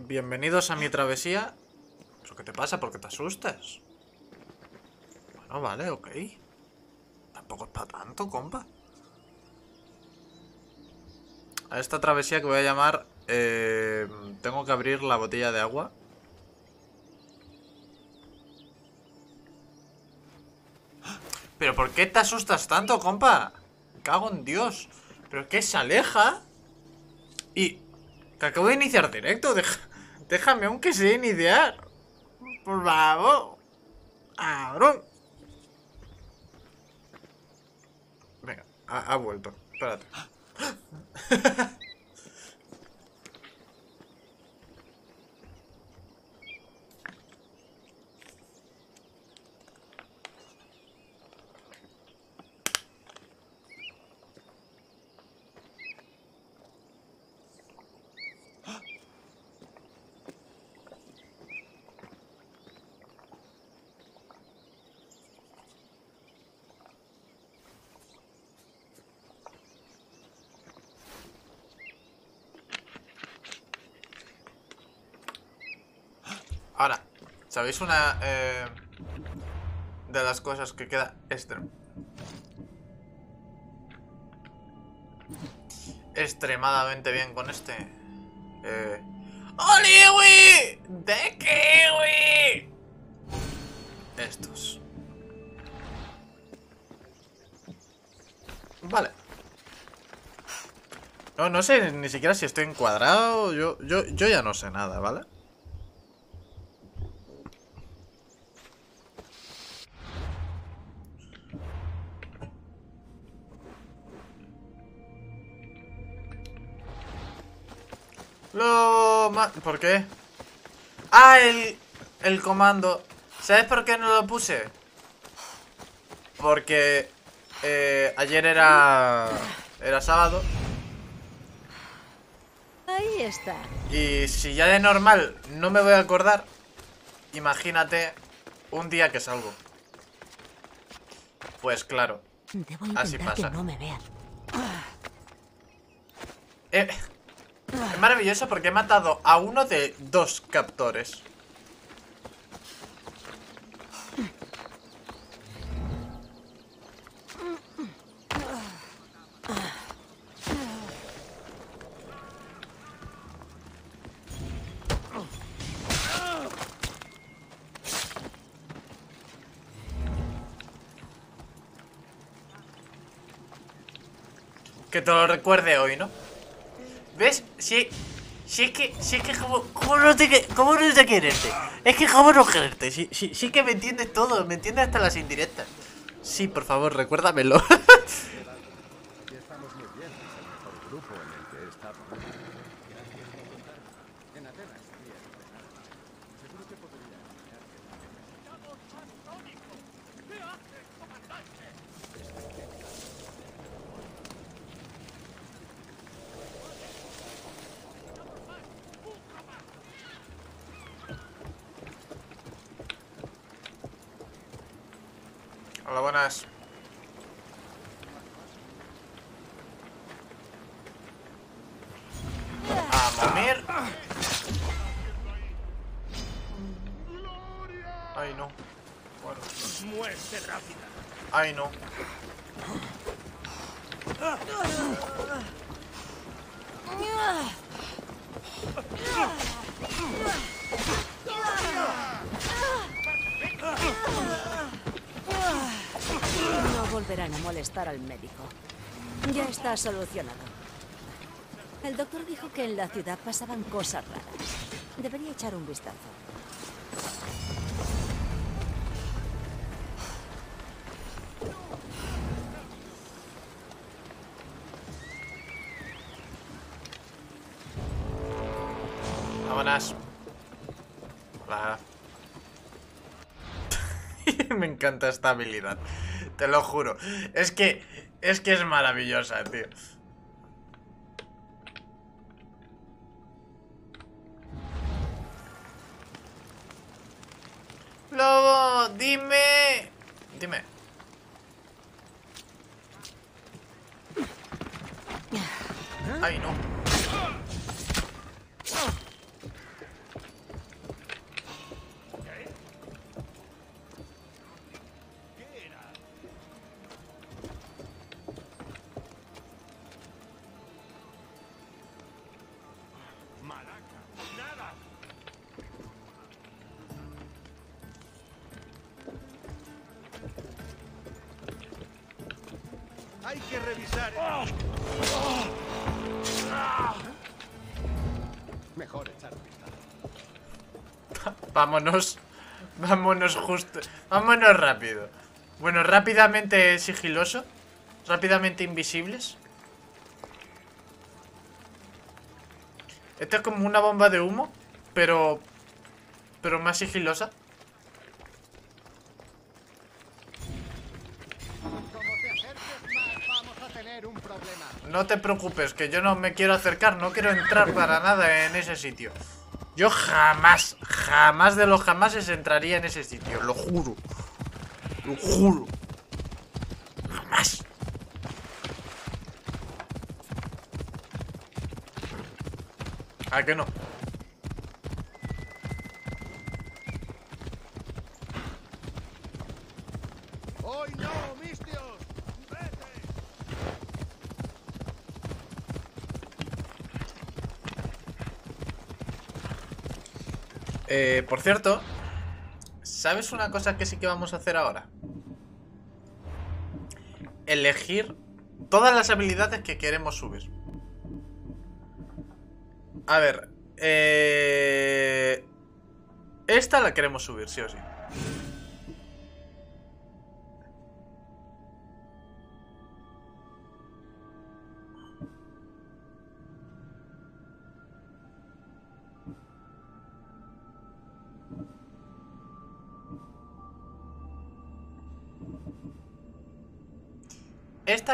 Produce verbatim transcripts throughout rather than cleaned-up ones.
bienvenidos a mi travesía. ¿Pero qué te pasa? ¿Por qué te asustas? Bueno, vale, ok. Tampoco es para tanto, compa. A esta travesía que voy a llamar... Eh, tengo que abrir la botella de agua. ¿Pero por qué te asustas tanto, compa? Me cago en Dios. ¿Pero qué se aleja? Y... que acabo de iniciar directo. Deja, déjame aunque sea iniciar. Por favor. Cabrón. Venga, ha, ha vuelto. Espérate. Ahora, ¿sabéis una eh, de las cosas que queda extrem extremadamente bien con este? Eh, ¡Oliwi! ¡De kiwi! Estos. Vale. No, no sé ni siquiera si estoy encuadrado. Yo, yo, yo ya no sé nada, ¿vale? Lo... ¿Por qué? Ah, el... el comando. ¿Sabes por qué no lo puse? Porque... Eh, ayer era... Era sábado. Ahí está. Y si ya de normal no me voy a acordar, imagínate un día que salgo. Pues claro. Debo así intentar pasa. que no me vean. Eh, es maravilloso porque he matado a uno de dos captores. Que te lo recuerde hoy, ¿no? ¿Ves? Sí, sí es que, sí es que como, ¿cómo no te, cómo no te quererte? Es que cómo no quererte, sí, sí, sí que me entiendes todo, me entiendes hasta las indirectas. Sí, por favor, recuérdamelo. Estamos muy bien, es el mejor grupo en el que he estado. Gracias por contarme. En Atenas sabía entrenar. Seguro que podría enseñarte. ¿Qué haces, comandante? Hola, buenas. A momir. Ay, no. Bueno. Muerte rápida. Ay, no. No volverán a molestar al médico. Ya está solucionado. El doctor dijo que en la ciudad pasaban cosas raras. Debería echar un vistazo. Vámonos. Hola. Me encanta esta habilidad. Te lo juro. Es que... Es que es maravillosa, tío. Lobo, dime. Dime. Ay, no. Hay que revisar. Mejor echar un vistazo. Vámonos. Vámonos justo. Vámonos rápido. Bueno, rápidamente sigiloso. Rápidamente invisibles. Esto es como una bomba de humo, pero... pero más sigilosa. Como te acerques más, vamos a tener un problema. No te preocupes, que yo no me quiero acercar. No quiero entrar para nada en ese sitio. Yo jamás, jamás de los jamases entraría en ese sitio. Lo juro. Lo juro. Jamás. ¿A qué no? ¡Hoy no, mistios! ¡Vete! Eh, por cierto, ¿sabes una cosa que sí que vamos a hacer ahora? Elegir todas las habilidades que queremos subir. A ver, eh... esta la queremos subir, sí o sí. Esta...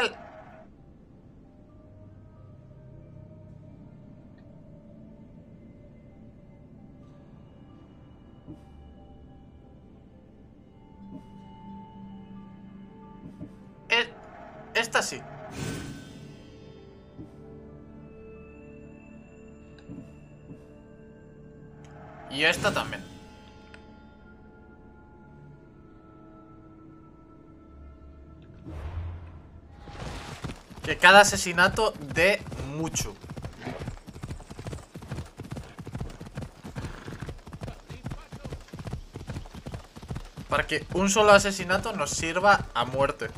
E- Esta sí. Y esta también. Que cada asesinato dé mucho. Para que un solo asesinato nos sirva a muerte.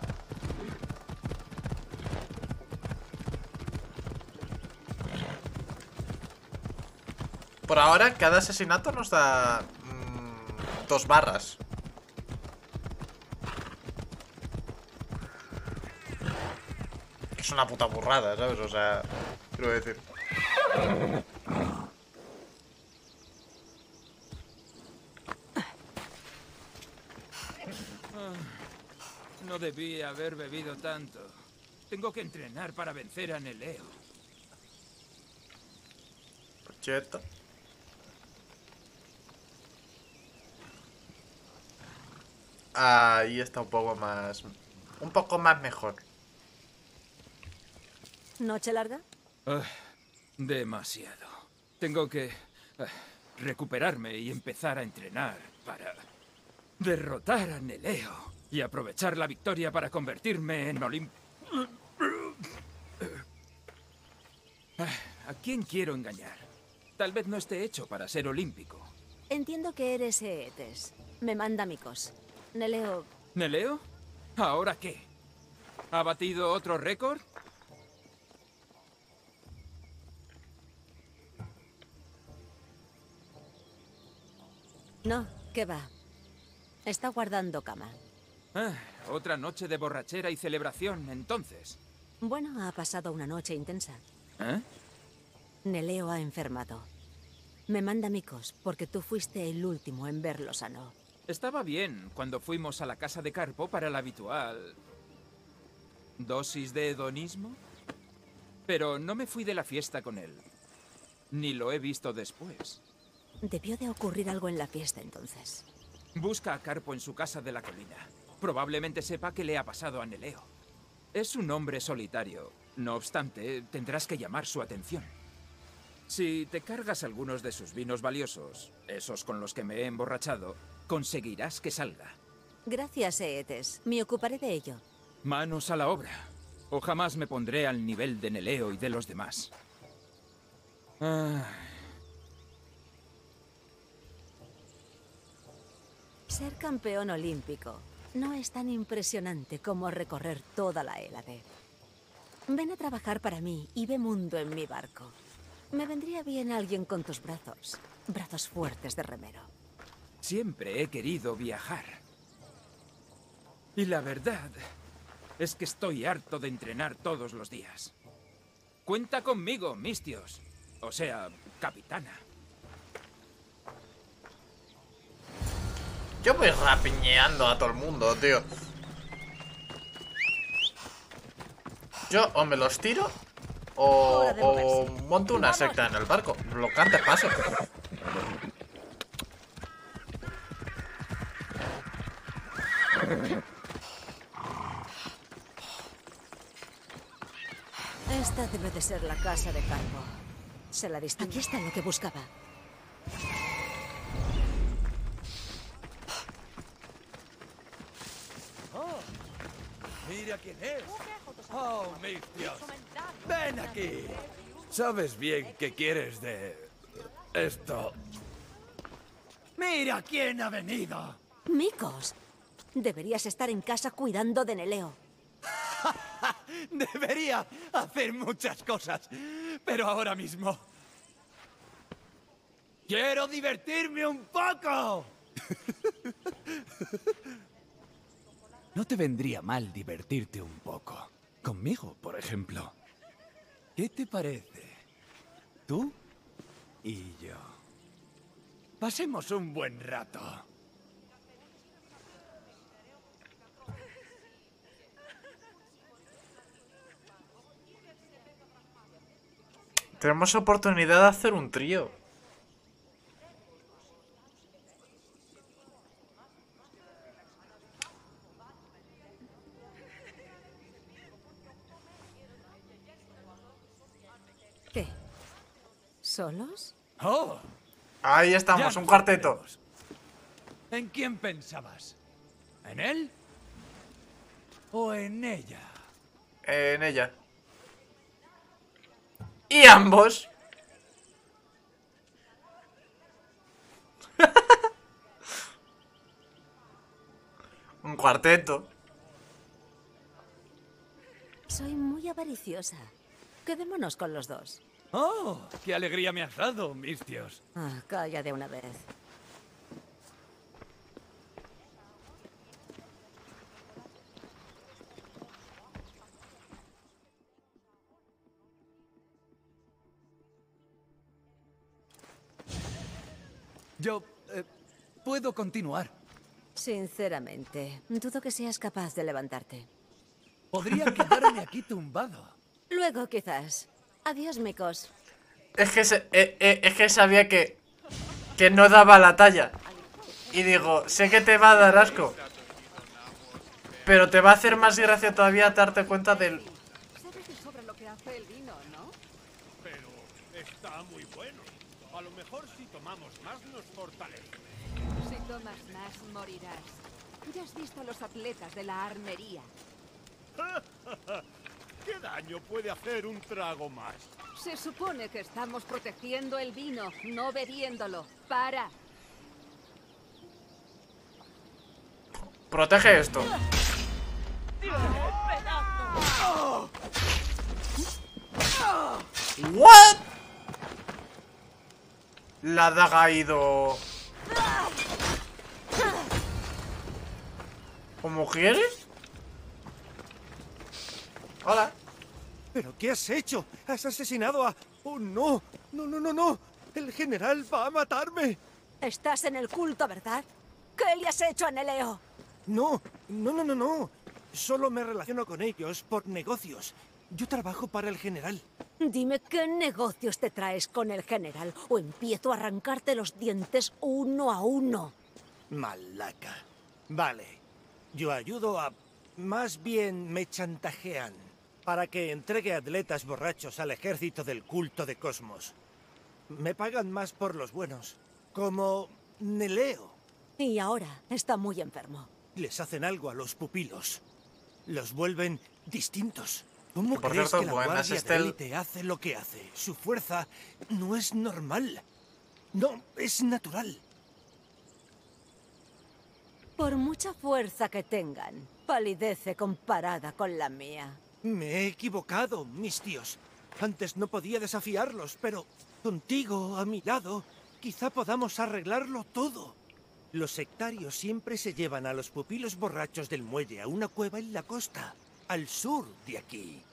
Por ahora, cada asesinato nos da mmm, dos barras. Es una puta burrada, ¿sabes? O sea, quiero decir. No debí haber bebido tanto. Tengo que entrenar para vencer a Neleo. Cheto. Ahí está un poco más... Un poco más mejor. ¿Noche larga? Ah, demasiado. Tengo que ah, recuperarme y empezar a entrenar para derrotar a Neleo y aprovechar la victoria para convertirme en Olimp... Ah, ¿a quién quiero engañar? Tal vez no esté hecho para ser olímpico. Entiendo que eres Eetes. Me manda micos. Neleo... ¿Neleo? ¿Ahora qué? ¿Ha batido otro récord? No, ¿qué va? Está guardando cama. Ah, otra noche de borrachera y celebración, entonces. Bueno, ha pasado una noche intensa. ¿Eh? Neleo ha enfermado. Me manda micos porque tú fuiste el último en verlo sano. Estaba bien cuando fuimos a la casa de Carpo para la habitual... ¿dosis de hedonismo? Pero no me fui de la fiesta con él. Ni lo he visto después. Debió de ocurrir algo en la fiesta entonces. Busca a Carpo en su casa de la colina. Probablemente sepa qué le ha pasado a Neleo. Es un hombre solitario. No obstante, tendrás que llamar su atención. Si te cargas algunos de sus vinos valiosos, esos con los que me he emborrachado, conseguirás que salga. Gracias, Eetes. Me ocuparé de ello. Manos a la obra. O jamás me pondré al nivel de Neleo y de los demás. Ah, Ser campeón olímpico no es tan impresionante como recorrer toda la Hélade. Ven a trabajar para mí y ve mundo en mi barco. Me vendría bien alguien con tus brazos. Brazos fuertes de remero. Siempre he querido viajar. Y la verdad es que estoy harto de entrenar todos los días. Cuenta conmigo, Mistios. O sea, capitana. Yo voy rapiñeando a todo el mundo, tío. Yo o me los tiro o, Hora de o moverse. monto una ¡Vamos! secta en el barco. Lo que antes paso. Esta debe de ser la casa de Carbo. Se la distingue. Aquí está lo que buscaba. Mira quién es. Oh, Mistios. Ven aquí. ¿Sabes bien qué quieres de esto? Mira quién ha venido. Mikos, deberías estar en casa cuidando de Neleo. Debería hacer muchas cosas, pero ahora mismo quiero divertirme un poco. No te vendría mal divertirte un poco. Conmigo, por ejemplo. ¿Qué te parece? Tú y yo. Pasemos un buen rato. Tenemos oportunidad de hacer un trío. ¿Qué? ¿Solos? ¡Oh! Ahí estamos, Ya un nos cuarteto. veremos. ¿En quién pensabas? ¿En él? ¿O en ella? En ella. Y ambos. Un cuarteto. Soy muy avariciosa. Quedémonos con los dos. ¡Oh! ¡Qué alegría me has dado, Mistios! Ah, calla de una vez. Yo... eh, puedo continuar. Sinceramente, dudo que seas capaz de levantarte. Podría quedarme aquí tumbado. Luego, quizás. Adiós, Mikos. Es que, se- eh, eh, es que sabía que, que no daba la talla. Y digo, sé que te va a dar asco. Pero te va a hacer más gracia todavía darte cuenta del... Sabes de sobra lo que hace el vino, ¿no? Pero está muy bueno. A lo mejor si tomamos más nos fortalece. Si tomas más, morirás. Ya has visto a los atletas de la armería. ¿Qué daño puede hacer un trago más? Se supone que estamos protegiendo el vino, no bebiéndolo. ¡Para! Protege esto. ¿What? La daga ha ido... ¿Como quieres? Hola. ¿Pero qué has hecho? ¿Has asesinado a...? ¡Oh, no! ¡No, no, no, no! ¡El general va a matarme! Estás en el culto, ¿verdad? ¿Qué le has hecho a Neleo? No, no, no, no, no. Solo me relaciono con ellos por negocios. Yo trabajo para el general. Dime qué negocios te traes con el general o empiezo a arrancarte los dientes uno a uno. Malaca. Vale. Yo ayudo a... Más bien me chantajean para que entregue atletas borrachos al ejército del culto de Cosmos. Me pagan más por los buenos. Como Neleo. Y ahora está muy enfermo. Les hacen algo a los pupilos. Los vuelven distintos. ¿Cómo Por crees cierto, que la buenas, guardia de Estel. élite hace lo que hace? Su fuerza no es normal. No, es natural. Por mucha fuerza que tengan, palidece comparada con la mía. Me he equivocado, mis tíos. Antes no podía desafiarlos, pero contigo a mi lado, quizá podamos arreglarlo todo. Los sectarios siempre se llevan a los pupilos borrachos del muelle a una cueva en la costa, al sur de aquí.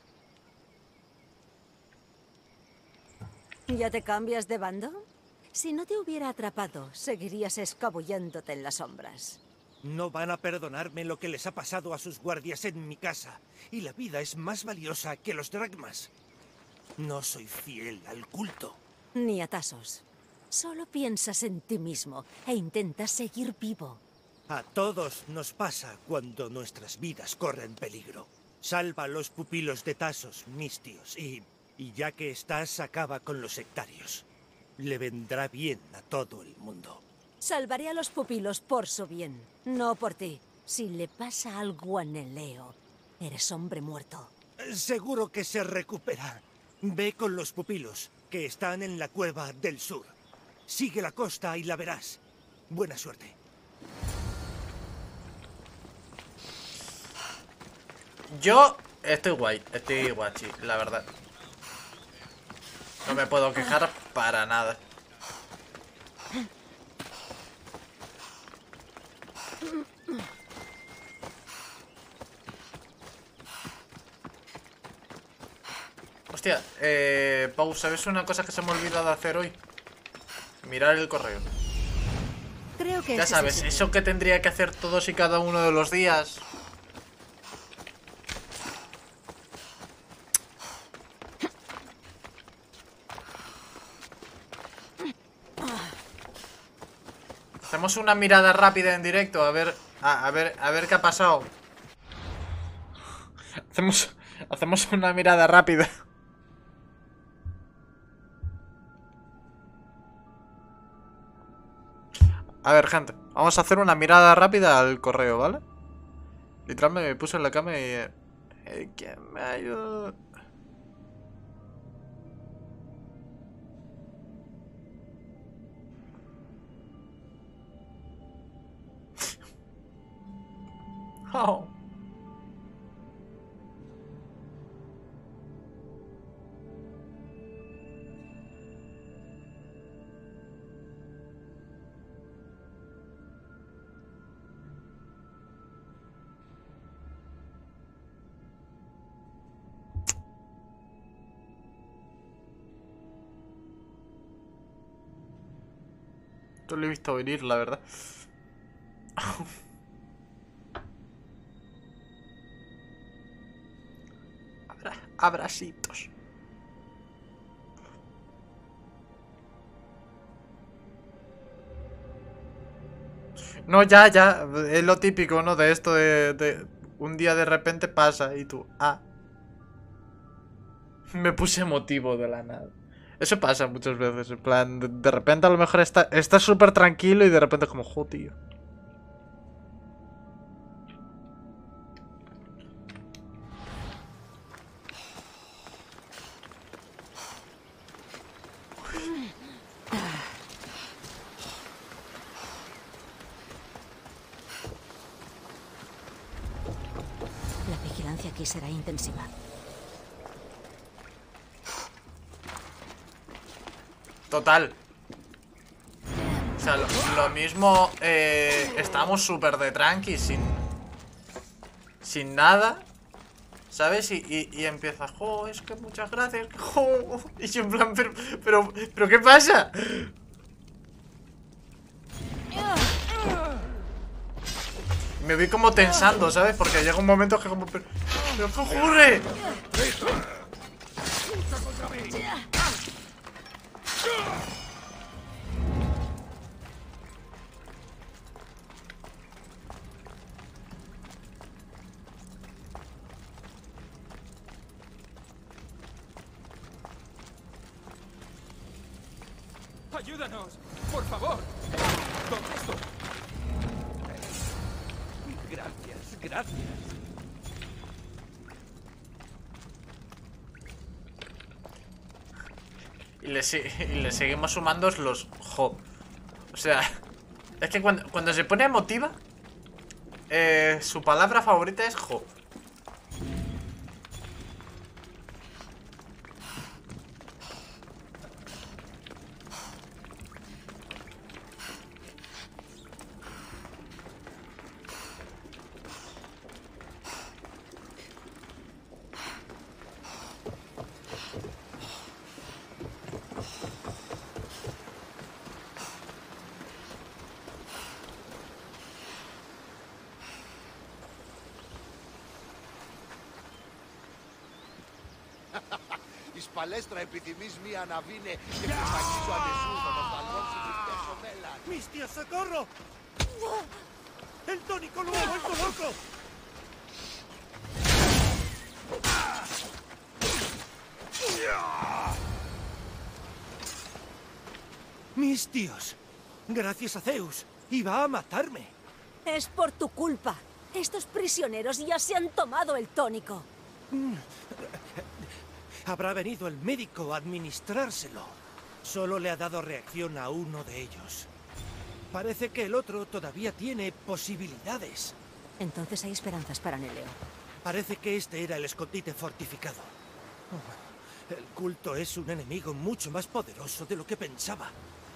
¿Ya te cambias de bando? Si no te hubiera atrapado, seguirías escabulléndote en las sombras. No van a perdonarme lo que les ha pasado a sus guardias en mi casa, y la vida es más valiosa que los dracmas. No soy fiel al culto. Ni a Tasos. Solo piensas en ti mismo e intentas seguir vivo. A todos nos pasa cuando nuestras vidas corren peligro. Salva a los pupilos de Tasos, mis tíos, y, y ya que estás, acaba con los sectarios. Le vendrá bien a todo el mundo. Salvaré a los pupilos por su bien, no por ti. Si le pasa algo a Neleo, eres hombre muerto. Seguro que se recupera. Ve con los pupilos, que están en la cueva del sur. Sigue la costa y la verás. Buena suerte. Yo estoy guay, estoy guachi, la verdad. No me puedo quejar para nada. Hostia, eh, Pau, ¿sabes una cosa que se me ha olvidado hacer hoy? Mirar el correo. Creo que Ya ese sabes, es el eso que tendría que hacer todos y cada uno de los días. Hacemos una mirada rápida en directo, a ver, a, a ver, a ver qué ha pasado. Hacemos, hacemos una mirada rápida. A ver, gente, vamos a hacer una mirada rápida al correo, ¿vale? Literalmente me puse en la cama y... Eh, ¿quién me ayuda? Oh. Esto lo he visto venir, la verdad. Abra, abracitos. No, ya, ya. Es lo típico, ¿no? De esto de, de... Un día de repente pasa y tú... Ah. Me puse emotivo de la nada. Eso pasa muchas veces, en plan, de, de repente a lo mejor está está súper tranquilo y de repente como, jo, tío. La vigilancia aquí será intensiva. Total. O sea, lo, lo mismo eh, estamos súper de tranqui, sin sin nada, ¿sabes? Y, y, y empieza, jo, es que muchas gracias, jo. Y yo en plan, pero, pero, pero ¿qué pasa? Me vi como tensando, ¿sabes? Porque llega un momento que como, pero, ¿pero qué ocurre? ¡Ayúdanos! ¡Por favor! ¿Dónde estoy? Gracias, gracias. Y le, y le seguimos sumando los... Jo. O sea... Es que cuando, cuando se pone emotiva... Eh, su palabra favorita es jo. Εις παλέστρα επιθυμείς μία αναβίνε και πρωταγήσω ανεσούδο το φαλόν σου βρισκέσω μέλαν. ¡Mistio, socorro! ¡El tónico lo ha vuelto loco! ¡Mis tíos! Gracias a Zeus. Iba a matarme. Es por tu culpa. Estos prisioneros ya se han tomado el tónico. Habrá venido el médico a administrárselo. Solo le ha dado reacción a uno de ellos. Parece que el otro todavía tiene posibilidades. Entonces hay esperanzas para Neleo. Parece que este era el escondite fortificado. El culto es un enemigo mucho más poderoso de lo que pensaba.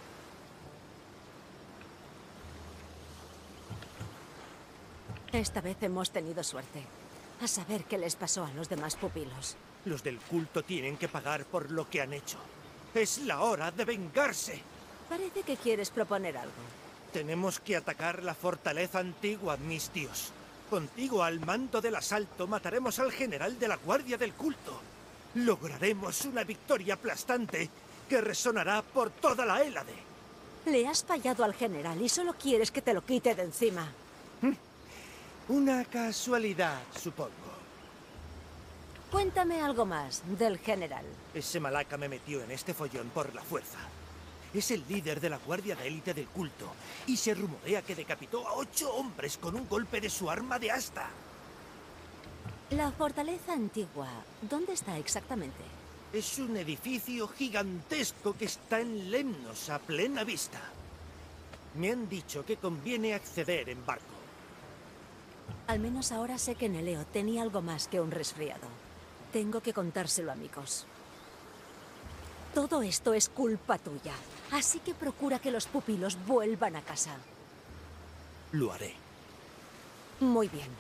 Esta vez hemos tenido suerte. A saber qué les pasó a los demás pupilos. Los del culto tienen que pagar por lo que han hecho. Es la hora de vengarse. Parece que quieres proponer algo. Tenemos que atacar la fortaleza antigua, mis tíos. Contigo al mando del asalto mataremos al general de la guardia del culto. Lograremos una victoria aplastante que resonará por toda la Hélade. Le has fallado al general y solo quieres que te lo quite de encima. Una casualidad, supongo. Cuéntame algo más del general. Ese malaca me metió en este follón por la fuerza. Es el líder de la guardia de élite del culto y se rumorea que decapitó a ocho hombres con un golpe de su arma de asta. La fortaleza antigua, ¿dónde está exactamente? Es un edificio gigantesco que está en Lemnos a plena vista. Me han dicho que conviene acceder en barco. Al menos ahora sé que Neleo tenía algo más que un resfriado. Tengo que contárselo a Mikos. Todo esto es culpa tuya, así que procura que los pupilos vuelvan a casa. Lo haré. Muy bien.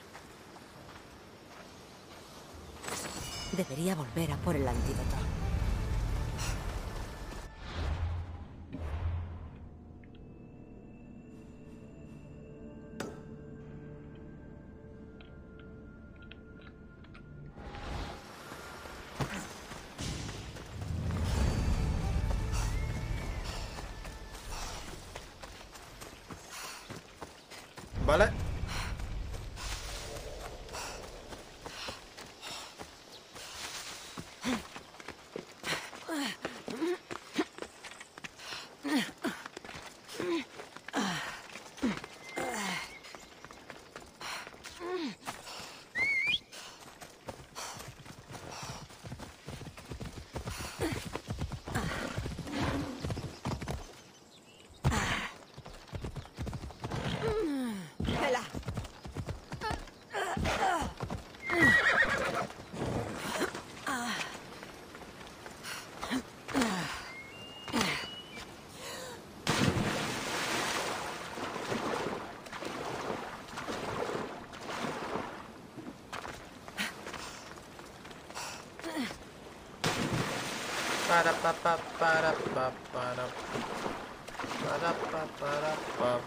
Debería volver a por el antídoto. Vale. ¡Vela! Para pa pa para pa para para pa para pa.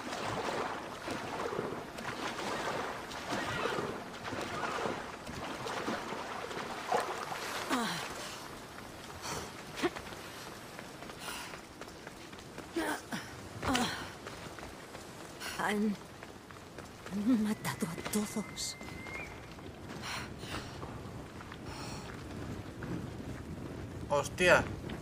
Han matado a todos. Hostia.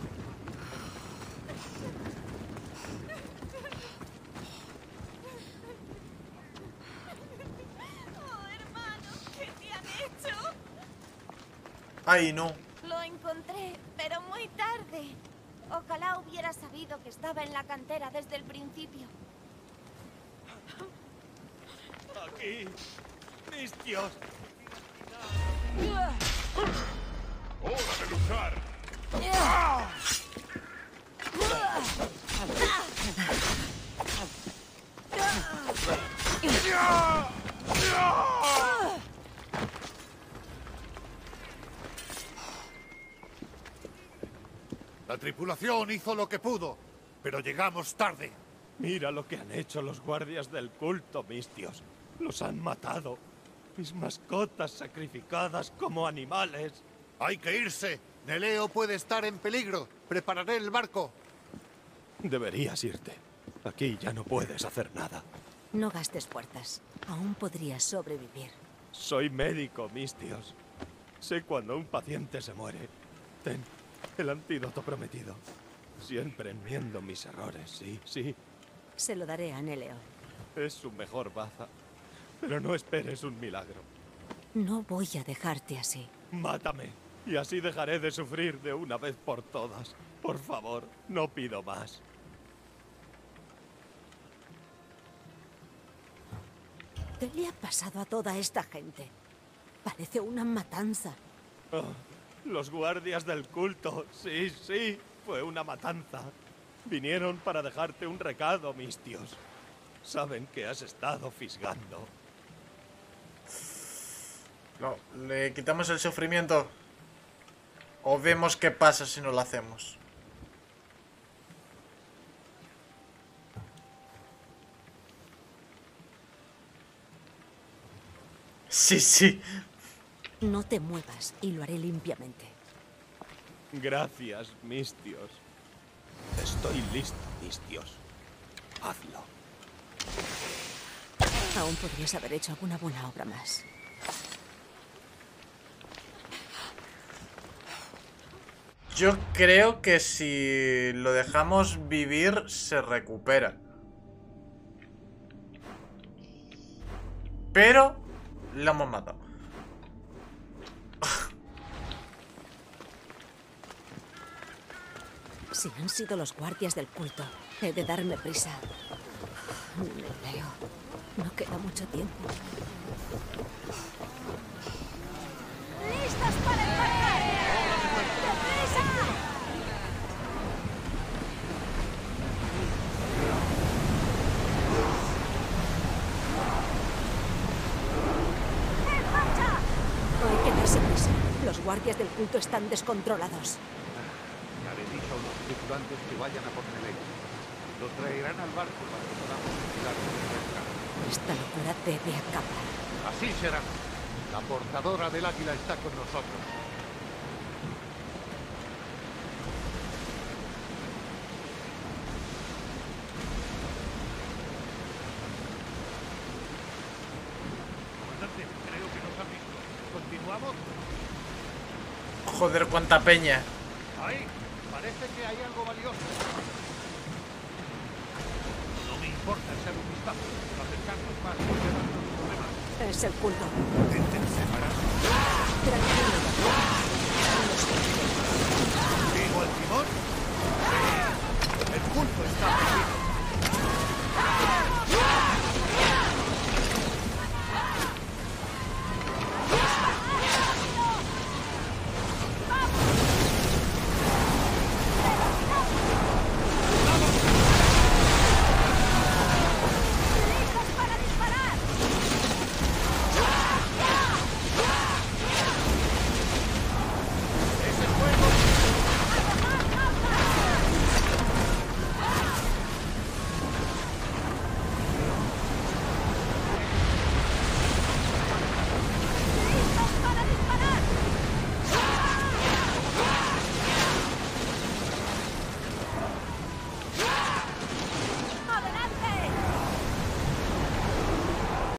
Oh, hermano, ¿qué te han hecho? Ay, no. Lo encontré, pero muy tarde. Ojalá hubiera sabido que estaba en la cantera desde el principio. ¿A qué aquí. Mistios. ¡Hora de luchar! La tripulación hizo lo que pudo, pero llegamos tarde. Mira lo que han hecho los guardias del culto, Mistios. Los han matado. Mis mascotas sacrificadas como animales. Hay que irse. Neleo puede estar en peligro. Prepararé el barco. Deberías irte. Aquí ya no puedes hacer nada. No gastes fuerzas. Aún podrías sobrevivir. Soy médico, Mistios. Sé cuando un paciente se muere. Ten el antídoto prometido. Siempre enmiendo mis errores, sí, sí. Se lo daré a Neleo. Es su mejor baza. Pero no esperes un milagro. No voy a dejarte así. Mátame. Y así dejaré de sufrir de una vez por todas. Por favor, no pido más. ¿Qué le ha pasado a toda esta gente? Parece una matanza. Oh, los guardias del culto. Sí, sí, fue una matanza. Vinieron para dejarte un recado, Mistios. Saben que has estado fisgando. No, le quitamos el sufrimiento. O vemos qué pasa si no lo hacemos. Sí, sí. No te muevas y lo haré limpiamente. Gracias, Mistios. Estoy listo, Mistios. Hazlo. Aún podrías haber hecho alguna buena obra más. Yo creo que si lo dejamos vivir, se recupera. Pero lo hemos matado. Si han sido los guardias del culto, he de darme prisa. Neleo, no queda mucho tiempo. ¡Listos para embarcar! ¡Deprisa! ¡En marcha! Hay que darse prisa. Los guardias del culto están descontrolados. Le haré dicho a unos tripulantes que vayan a por Neleo. Lo traerán al barco para que podamos vigilar su entrada. Esta locura debe acabar. Así será. La portadora del águila está con nosotros. Comandante, creo que nos han visto. ¿Continuamos? Joder, cuánta peña. Ahí, parece que hay algo valioso. No me importa echar un vistazo. Acercarnos más puede darnos problemas. Es el culto. Intenten separarse. Tranquilo. ¿Digo el timón? Sí. El culto está perdido.